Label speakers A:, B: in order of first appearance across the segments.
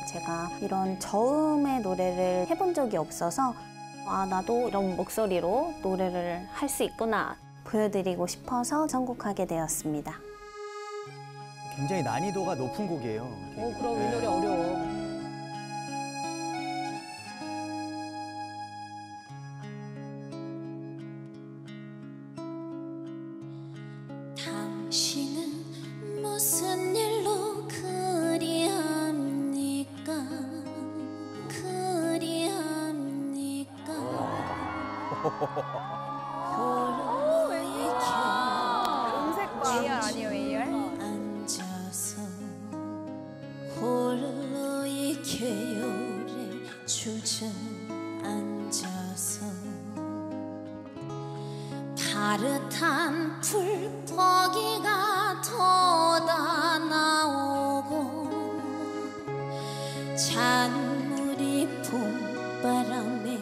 A: 제가 이런 저음의 노래를 해본 적이 없어서 나도 이런 목소리로 노래를 할 수 있구나 보여드리고 싶어서 선곡하게 되었습니다.
B: 굉장히 난이도가 높은 곡이에요.
C: 그럼 이 노래 어려워.
D: 당신은 무슨 일로 그리합니까?
C: 음색 봐. AR 아니에요, AR?
D: 앉아서 홀로 이 겨울에 주저앉아서 파릇한 풀포기가 돋아나오고 잔물이 봄바람에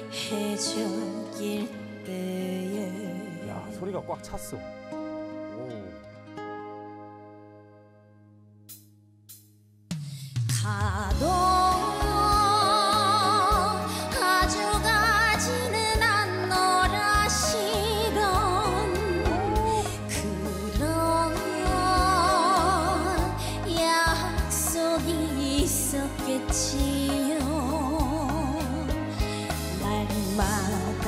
D: 해적일 때에
E: 야, 소리가 꽉 찼어.
D: 가도 아주 가지는 않노라시던 그런 약속이 있었겠지요. 날마다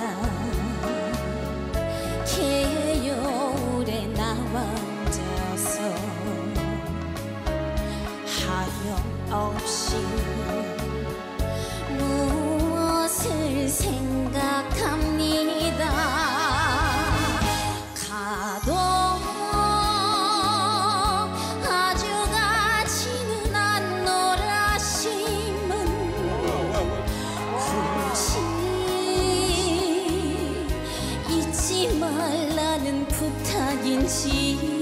D: 개요울에 나와 앉아서 하염없이 무엇을 생각합니다. 가도 아주 가지는 않노라심은 굳이 잊지 말라는 부탁인지.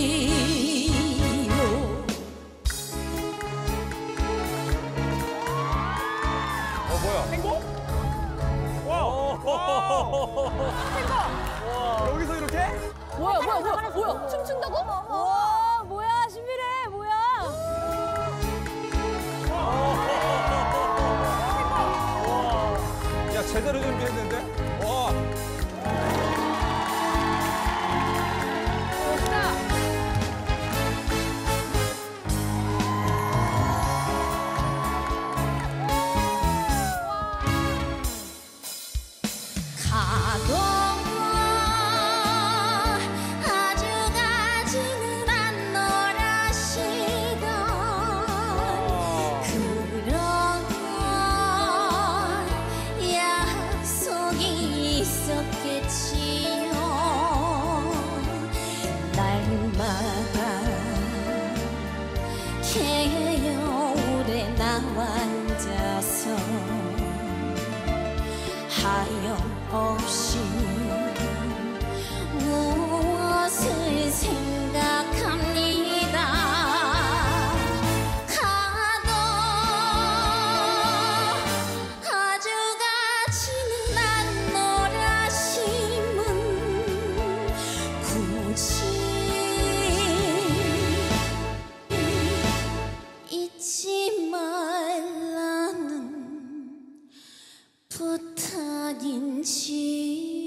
E: 여기서 이렇게?
C: 뭐야? 춤춘다고? 와, 뭐야, 신비래, 뭐야?
E: 야, 제대로 준비했는데? 와.
D: 가도 아주 가지는 않노라시던 그런 약속이 있었겠지요. 날마다 개요울에 나와 앉아서 하염없이 무엇을 생각합니다. 가도 아주 가지는 않노라심은 굳이 잊지 말라는 부탁인지.